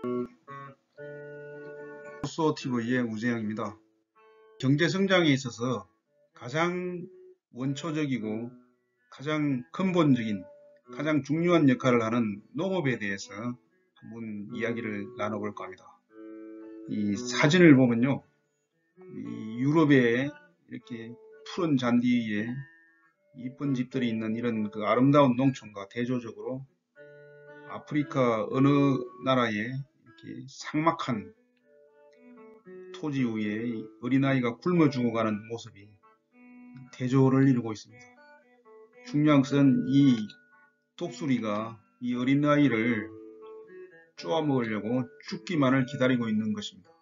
소TV의 우재영입니다. 경제 성장에 있어서 가장 원초적이고 가장 근본적인, 가장 중요한 역할을 하는 농업에 대해서 한번 이야기를 나눠볼까 합니다. 이 사진을 보면요, 이 유럽에 이렇게 푸른 잔디 위에 이쁜 집들이 있는 이런 그 아름다운 농촌과 대조적으로 아프리카 어느 나라에 이렇게 삭막한 토지 위에 어린아이가 굶어 죽어가는 모습이 대조를 이루고 있습니다. 중요한 것은 이 독수리가 이 어린아이를 쪼아먹으려고 죽기만을 기다리고 있는 것입니다.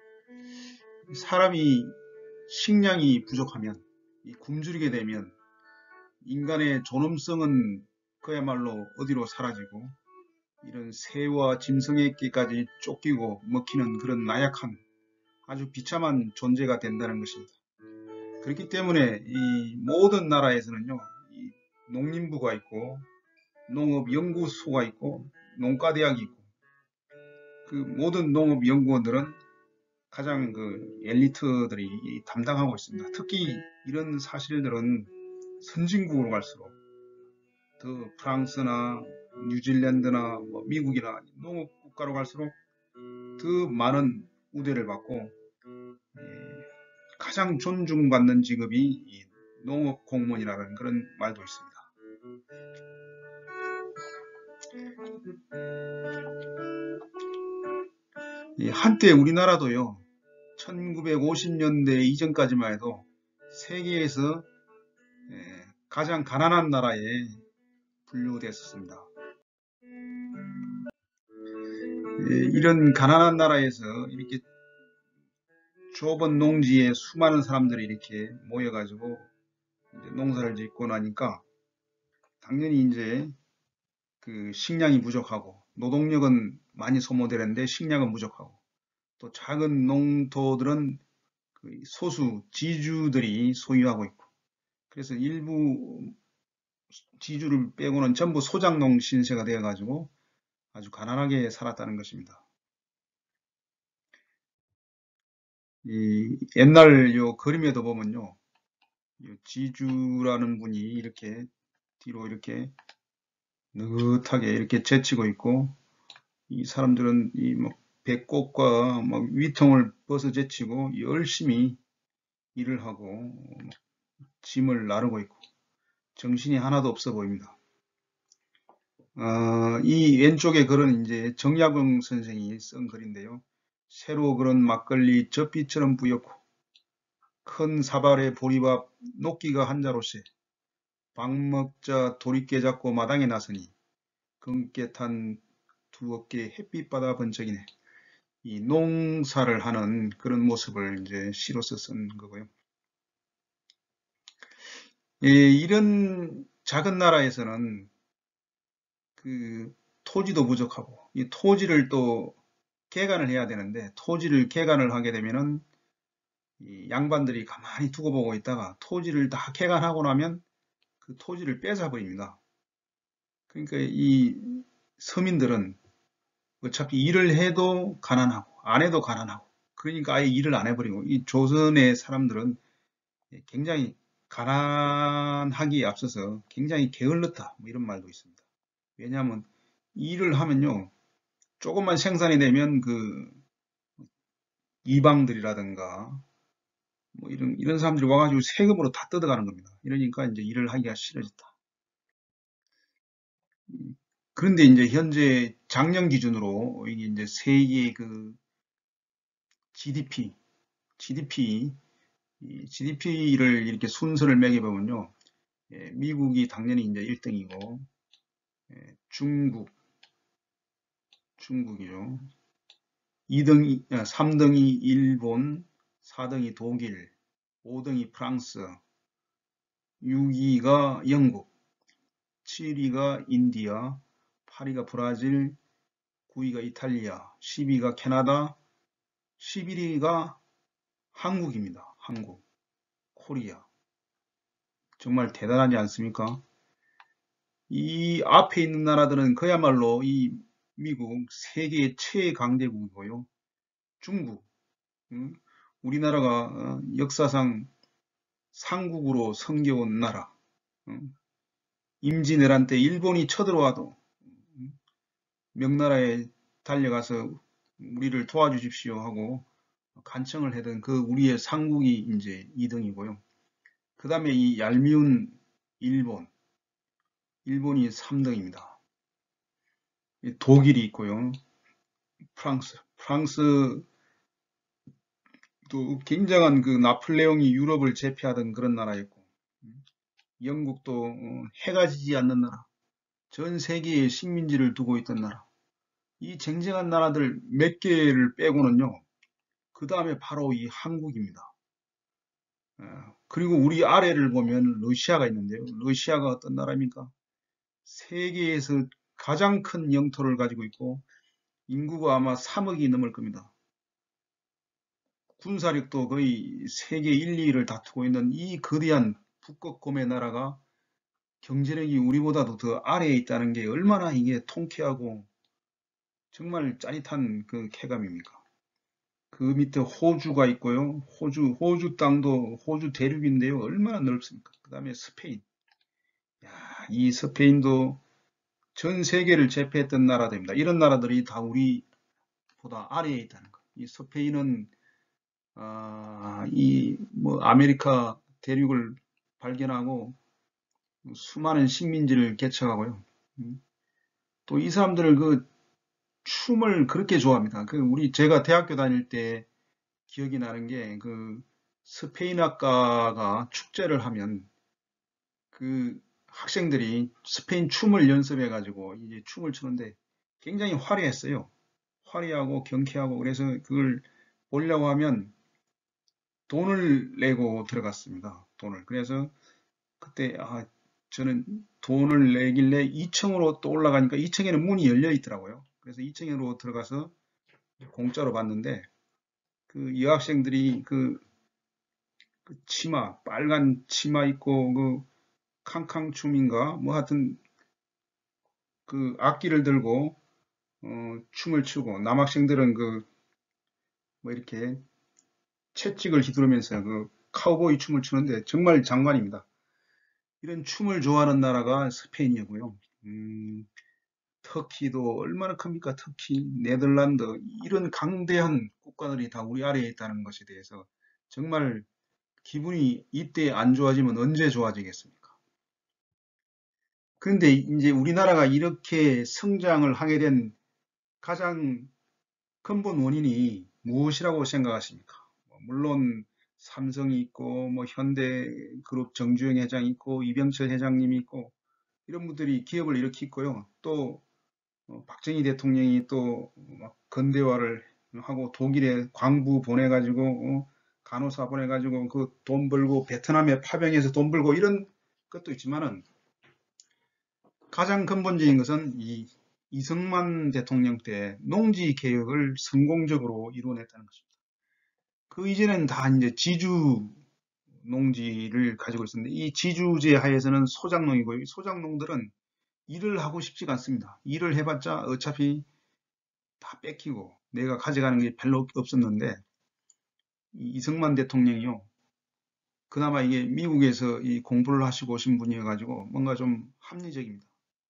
사람이 식량이 부족하면, 굶주리게 되면 인간의 존엄성은 그야말로 어디로 사라지고 이런 새와 짐승에게까지 쫓기고 먹히는 그런 나약한 아주 비참한 존재가 된다는 것입니다. 그렇기 때문에 이 모든 나라에서는요, 이 농림부가 있고 농업연구소가 있고 농가대학이 있고 그 모든 농업연구원들은 가장 그 엘리트들이 담당하고 있습니다. 특히 이런 사실들은 선진국으로 갈수록 더 프랑스나 뉴질랜드나 미국이나 농업국가로 갈수록 더 많은 우대를 받고 가장 존중받는 직업이 이 농업공무원이라는 그런 말도 있습니다. 한때 우리나라도요, 1950년대 이전까지만 해도 세계에서 가장 가난한 나라에 분류됐었습니다. 이런 가난한 나라에서 이렇게 좁은 농지에 수많은 사람들이 이렇게 모여가지고 이제 농사를 짓고 나니까 당연히 이제 그 식량이 부족하고 노동력은 많이 소모되는데 식량은 부족하고 또 작은 농토들은 그 소수 지주들이 소유하고 있고 그래서 일부 지주를 빼고는 전부 소작농 신세가 되어가지고 아주 가난하게 살았다는 것입니다. 이 옛날 요 그림에도 보면요, 요 지주라는 분이 이렇게 뒤로 이렇게 느긋하게 이렇게 제치고 있고 이 사람들은 이 뭐 배꼽과 막 위통을 벗어 제치고 열심히 일을 하고 짐을 나르고 있고 정신이 하나도 없어 보입니다. 이 왼쪽에 글은 이제 정약용 선생이 쓴 글인데요. 새로 그런 막걸리 젖비처럼 부옇고 큰 사발에 보리밥 녹기가 한자로세 밥 먹자 도리깨 잡고 마당에 나서니 금깨 탄 두 어깨 햇빛 받아 번쩍이네. 이 농사를 하는 그런 모습을 이제 시로서 쓴 거고요. 이런 작은 나라에서는 그 토지도 부족하고 이 토지를 또 개간을 해야 되는데 토지를 개간을 하게 되면은 이 양반들이 가만히 두고 보고 있다가 토지를 다 개간하고 나면 그 토지를 뺏어 버립니다. 그러니까 이 서민들은 어차피 일을 해도 가난하고 안 해도 가난하고 그러니까 아예 일을 안 해버리고 이 조선의 사람들은 굉장히 가난하기에 앞서서 굉장히 게을렀다 뭐 이런 말도 있습니다. 왜냐하면 일을 하면요 조금만 생산이 되면 그 이방들이라든가 뭐 이런 사람들이 와가지고 세금으로 다 뜯어가는 겁니다. 이러니까 이제 일을 하기가 싫어졌다. 그런데 이제 현재 작년 기준으로 이게 이제 세계 그 GDP를 이렇게 순서를 매겨보면요. 미국이 당연히 이제 1등이고, 중국이죠. 3등이 일본, 4등이 독일, 5등이 프랑스, 6위가 영국, 7위가 인디아, 8위가 브라질, 9위가 이탈리아, 10위가 캐나다, 11위가 한국입니다. 한국, 코리아. 정말 대단하지 않습니까? 이 앞에 있는 나라들은 그야말로 이 미국, 세계 최강대국이고요. 중국, 음, 우리나라가 역사상 상국으로 섬겨온 나라. 임진왜란 때 일본이 쳐들어와도 명나라에 달려가서 우리를 도와주십시오 하고 간청을 하던 그 우리의 상국이 이제 2등이고요. 그 다음에 이 얄미운 일본이 3등입니다. 독일이 있고요. 프랑스도 굉장한 그 나폴레옹이 유럽을 제패하던 그런 나라였고, 영국도 해가 지지 않는 나라, 전 세계에 식민지를 두고 있던 나라. 이 쟁쟁한 나라들 몇 개를 빼고는요, 그 다음에 바로 이 한국입니다. 그리고 우리 아래를 보면 러시아가 있는데요. 러시아가 어떤 나라입니까? 세계에서 가장 큰 영토를 가지고 있고 인구가 아마 3억이 넘을 겁니다. 군사력도 거의 세계 1, 2위를 다투고 있는 이 거대한 북극곰의 나라가 경제력이 우리보다도 더 아래에 있다는 게 얼마나 이게 통쾌하고 정말 짜릿한 그 쾌감입니까? 그 밑에 호주가 있고요. 호주 땅도 호주 대륙인데요. 얼마나 넓습니까? 그 다음에 스페인. 야, 이 스페인도 전 세계를 제패했던 나라들입니다. 이런 나라들이 다 우리보다 아래에 있다는 거. 이 스페인은 이 뭐 아메리카 대륙을 발견하고 수많은 식민지를 개척하고요. 또 이 사람들 그 춤을 그렇게 좋아합니다. 제가 대학교 다닐 때 기억이 나는 게 그 스페인 학과가 축제를 하면 그 학생들이 스페인 춤을 연습해 가지고 이제 춤을 추는데 굉장히 화려했어요. 화려하고 경쾌하고 그래서 그걸 보려고 하면 돈을 내고 들어갔습니다. 돈을. 그래서 그때 저는 돈을 내길래 2층으로 또 올라가니까 2층에는 문이 열려 있더라고요. 그래서 2층으로 들어가서 공짜로 봤는데 그 여학생들이 그 치마, 빨간 치마 입고 그 캉캉춤인가 뭐 하여튼 그 악기를 들고 춤을 추고 남학생들은 그 뭐 이렇게 채찍을 휘두르면서 그 카우보이 춤을 추는데 정말 장관입니다. 이런 춤을 좋아하는 나라가 스페인이고요. 터키도 얼마나 큽니까? 터키, 네덜란드 이런 강대한 국가들이 다 우리 아래에 있다는 것에 대해서 정말 기분이 이때 안 좋아지면 언제 좋아지겠습니까? 그런데 이제 우리나라가 이렇게 성장을 하게 된 가장 근본 원인이 무엇이라고 생각하십니까? 물론 삼성이 있고 뭐 현대그룹 정주영 회장이 있고 이병철 회장님이 있고 이런 분들이 기업을 일으키고요. 또 박정희 대통령이 또 막 건대화를 하고 독일에 광부 보내가지고 간호사 보내가지고 그 돈 벌고 베트남에 파병해서 돈 벌고 이런 것도 있지만은 가장 근본적인 것은 이 이승만 대통령 때 농지 개혁을 성공적으로 이루어냈다는 것입니다. 그 이전에는 다 이제 지주 농지를 가지고 있었는데 이 지주제 하에서는 소작농이고요. 이 소작농들은 일을 하고 싶지가 않습니다. 일을 해봤자 어차피 다 뺏기고 내가 가져가는 게 별로 없었는데 이승만 대통령이요. 그나마 이게 미국에서 이 공부를 하시고 오신 분이어가지고 뭔가 좀 합리적입니다.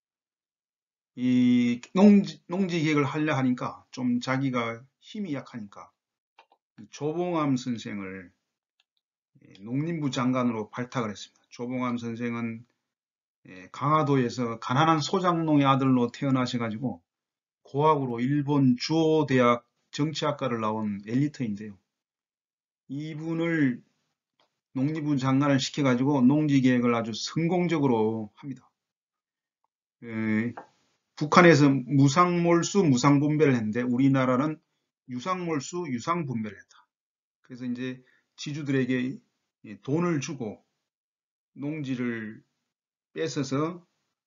이 농지 계획을 하려 하니까 좀 자기가 힘이 약하니까 조봉암 선생을 농림부 장관으로 발탁을 했습니다. 조봉암 선생은 강화도에서 가난한 소장농의 아들로 태어나셔가지고 고학으로 일본 주오 대학 정치학과를 나온 엘리트인데요. 이분을 농림부 장관을 시켜가지고 농지 계획을 아주 성공적으로 합니다. 북한에서 무상몰수 무상분배를 했는데 우리나라는 유상몰수 유상분배를 했다. 그래서 이제 지주들에게 돈을 주고 농지를 뺏어서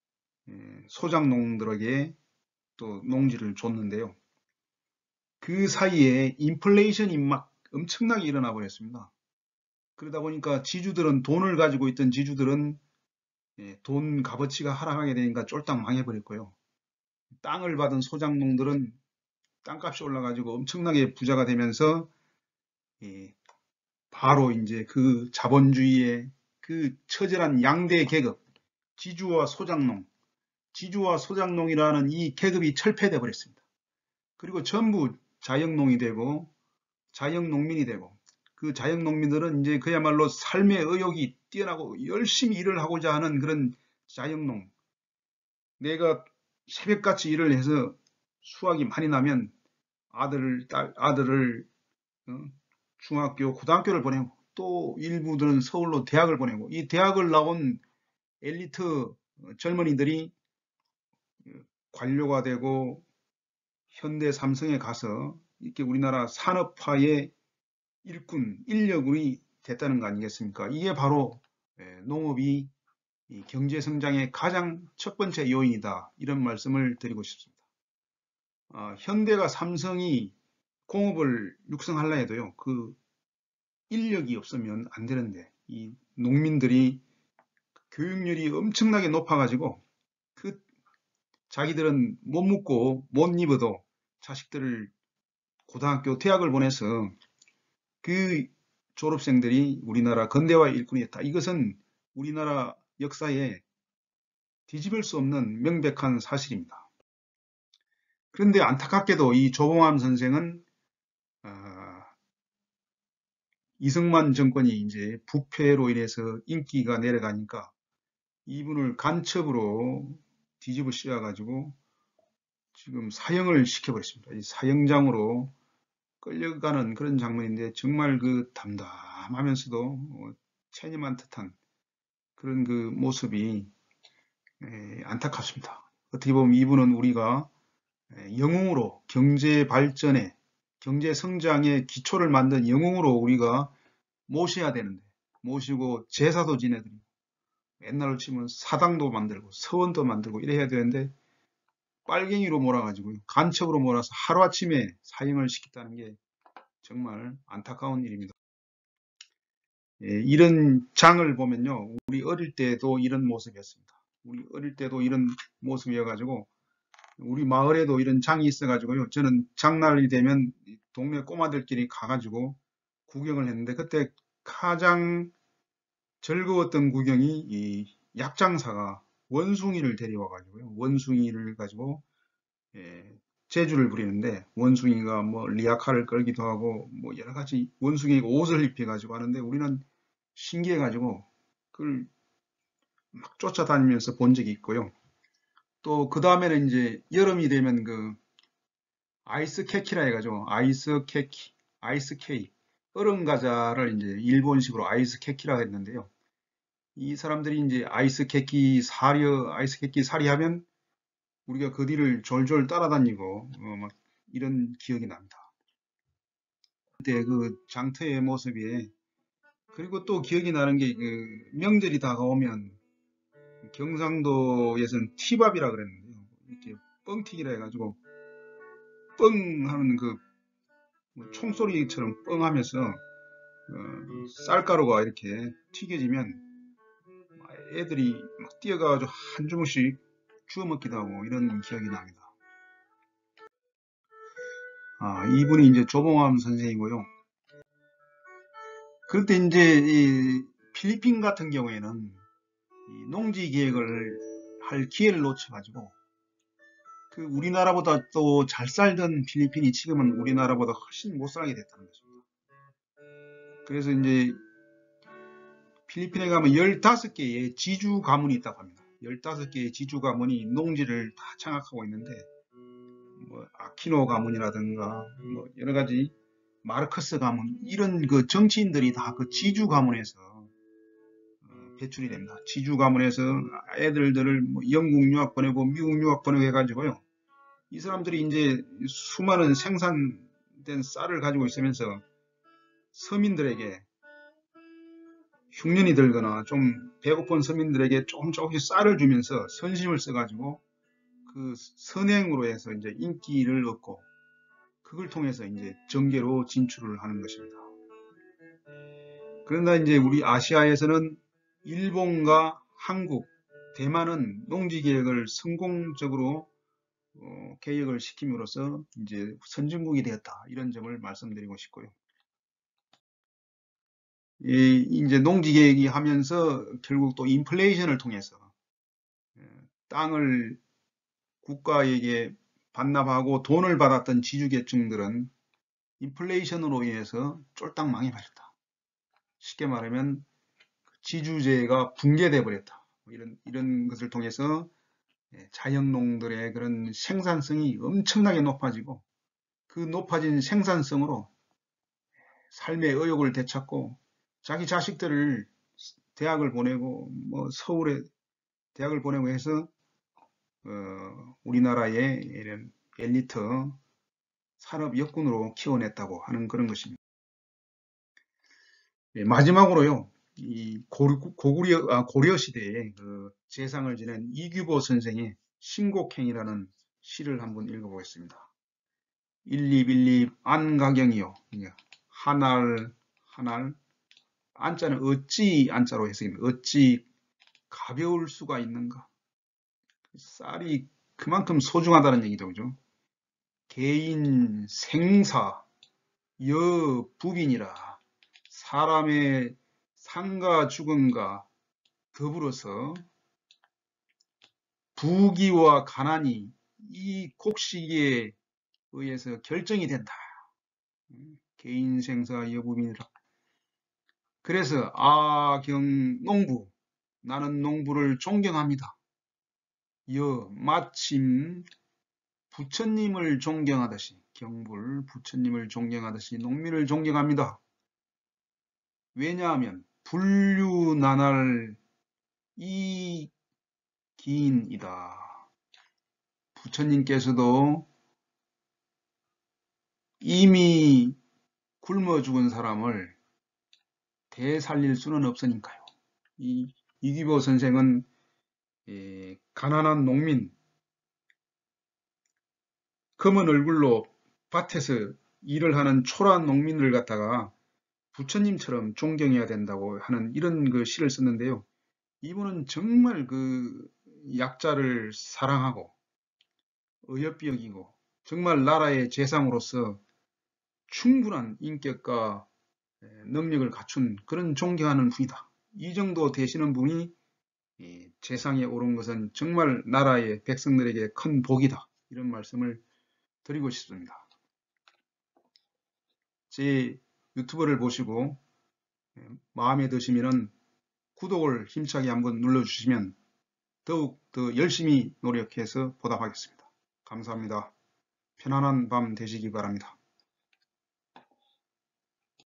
소작농들에게 또 농지를 줬는데요. 그 사이에 인플레이션이 막 엄청나게 일어나 버렸습니다. 그러다 보니까 돈을 가지고 있던 지주들은 돈 값어치가 하락하게 되니까 쫄딱 망해버렸고요. 땅을 받은 소작농들은 땅값이 올라가지고 엄청나게 부자가 되면서 예, 바로 이제 그 자본주의의 그 처절한 양대 계급, 지주와 소작농, 지주와 소작농이라는 이 계급이 철폐돼 버렸습니다. 그리고 전부 자영농이 되고 자영농민이 되고 그 자영농민들은 이제 그야말로 삶의 의욕이 뛰어나고 열심히 일을 하고자 하는 그런 자영농. 내가 새벽같이 일을 해서 수확이 많이 나면 아들을 어, 중학교, 고등학교를 보내고 또 일부들은 서울로 대학을 보내고 이 대학을 나온 엘리트 젊은이들이 관료가 되고 현대 삼성에 가서 이렇게 우리나라 산업화의 일꾼, 인력이 됐다는 거 아니겠습니까? 이게 바로 농업이 경제 성장의 가장 첫 번째 요인이다. 이런 말씀을 드리고 싶습니다. 현대가 삼성이 공업을 육성하려 해도요, 그 인력이 없으면 안 되는데, 이 농민들이 교육열이 엄청나게 높아가지고, 그 자기들은 못 먹고 못 입어도 자식들을 고등학교, 대학을 보내서 그 졸업생들이 우리나라 근대화의 일꾼이었다. 이것은 우리나라 역사에 뒤집을 수 없는 명백한 사실입니다. 그런데 안타깝게도 이 조봉암 선생은 이승만 정권이 이제 부패로 인해서 인기가 내려가니까 이분을 간첩으로 뒤집어 씌워가지고 지금 사형을 시켜버렸습니다. 이 사형장으로 끌려가는 그런 장면인데 정말 그 담담하면서도 체념한 듯한 그런 그 모습이 안타깝습니다. 어떻게 보면 이분은 우리가 영웅으로 경제 발전에 경제 성장의 기초를 만든 영웅으로 우리가 모셔야 되는데 모시고 제사도 지내드리고 옛날로 치면 사당도 만들고 서원도 만들고 이래야 되는데 빨갱이로 몰아가지고 간첩으로 몰아서 하루아침에 사형을 시켰다는 게 정말 안타까운 일입니다. 이런 장을 보면요 우리 어릴 때도 이런 모습이었습니다. 우리 어릴 때도 이런 모습이어가지고 우리 마을에도 이런 장이 있어가지고요 저는 장날이 되면 동네 꼬마들끼리 가가지고 구경을 했는데 그때 가장 즐거웠던 구경이 이 약장사가 원숭이를 데려와가지고요. 원숭이를 가지고 재주를 부리는데 원숭이가 뭐 리아카를 끌기도 하고 뭐 여러 가지 원숭이가 옷을 입혀가지고 하는데 우리는 신기해가지고 그걸 막 쫓아다니면서 본 적이 있고요. 또 그 다음에는 이제 여름이 되면 그 아이스 케키라 해가지고 아이스 케이크, 얼음 과자를 이제 일본식으로 아이스 케키라 했는데요. 이 사람들이 이제 아이스 케이크 사리 하면 우리가 그 뒤를 졸졸 따라다니고 막 이런 기억이 납니다. 그때 그 장터의 모습이 그리고 또 기억이 나는 게 그 명절이 다가오면 경상도에서는 티밥이라 그랬는데요. 이렇게 뻥튀기라 해가지고 뻥 하는 그 총소리처럼 뻥 하면서 쌀가루가 이렇게 튀겨지면 애들이 막 뛰어가가지고 한 주먹씩 주워 먹기도 하고 이런 기억이 납니다. 이분이 이제 조봉암 선생이고요. 그런데 이제 이 필리핀 같은 경우에는 이 농지 계획을 할 기회를 놓쳐가지고 그 우리나라보다 또 잘 살던 필리핀이 지금은 우리나라보다 훨씬 못 살게 됐다는 것입니다. 그래서 이제 필리핀에 가면 15개의 지주 가문이 있다고 합니다. 15개의 지주 가문이 농지를 다 장악하고 있는데 뭐 아키노 가문이라든가 뭐 여러 가지 마르크스 가문 이런 그 정치인들이 다 그 지주 가문에서 배출이 됩니다. 지주 가문에서 애들을 뭐 영국 유학 보내고 미국 유학 보내고 해가지고요. 이 사람들이 이제 수많은 생산된 쌀을 가지고 있으면서 서민들에게 흉년이 들거나 좀 배고픈 서민들에게 조금씩 쌀을 주면서 선심을 써가지고 그 선행으로 해서 이제 인기를 얻고 그걸 통해서 이제 정계로 진출을 하는 것입니다. 그러나 이제 우리 아시아에서는 일본과 한국, 대만은 농지 계획을 성공적으로 개혁을 시킴으로써 이제 선진국이 되었다. 이런 점을 말씀드리고 싶고요. 이제 농지개혁이 하면서 결국 또 인플레이션을 통해서 땅을 국가에게 반납하고 돈을 받았던 지주계층들은 인플레이션으로 인해서 쫄딱 망해버렸다. 쉽게 말하면 지주제가 붕괴돼 버렸다. 이런 것을 통해서 자연농들의 그런 생산성이 엄청나게 높아지고 그 높아진 생산성으로 삶의 의욕을 되찾고 자기 자식들을 대학을 보내고 뭐 서울에 대학을 보내고 해서 우리나라의 이런 엘리트 산업 여군으로 키워냈다고 하는 그런 것입니다. 마지막으로요, 이 고구려 시대에 그 재상을 지낸 이규보 선생의 신곡행이라는 시를 한번 읽어보겠습니다. 일립일립 안가경이요. 한알 한알 안자는 어찌 안자로 해석입니다. 어찌 가벼울 수가 있는가? 쌀이 그만큼 소중하다는 얘기죠, 그죠? 개인 생사 여부빈이라 사람의 상과 죽음과 더불어서 부귀와 가난이 이 곡식에 의해서 결정이 된다. 개인 생사 여부빈이라. 그래서 농부 나는 농부를 존경합니다. 마침 부처님을 존경하듯이 경불 부처님을 존경하듯이 농민을 존경합니다. 왜냐하면 불류난할 이 기인이다. 부처님께서도 이미 굶어 죽은 사람을 되살릴 수는 없으니까요. 이규보 선생은 가난한 농민, 검은 얼굴로 밭에서 일을 하는 초라한 농민을 갖다가 부처님처럼 존경해야 된다고 하는 이런 그 시를 썼는데요. 이분은 정말 그 약자를 사랑하고 어여삐 여기고 정말 나라의 재상으로서 충분한 인격과 능력을 갖춘 그런 존경하는 분이다. 이 정도 되시는 분이 재상에 오른 것은 정말 나라의 백성들에게 큰 복이다. 이런 말씀을 드리고 싶습니다. 제 유튜브를 보시고 마음에 드시면 구독을 힘차게 한번 눌러주시면 더욱 더 열심히 노력해서 보답하겠습니다. 감사합니다. 편안한 밤 되시기 바랍니다.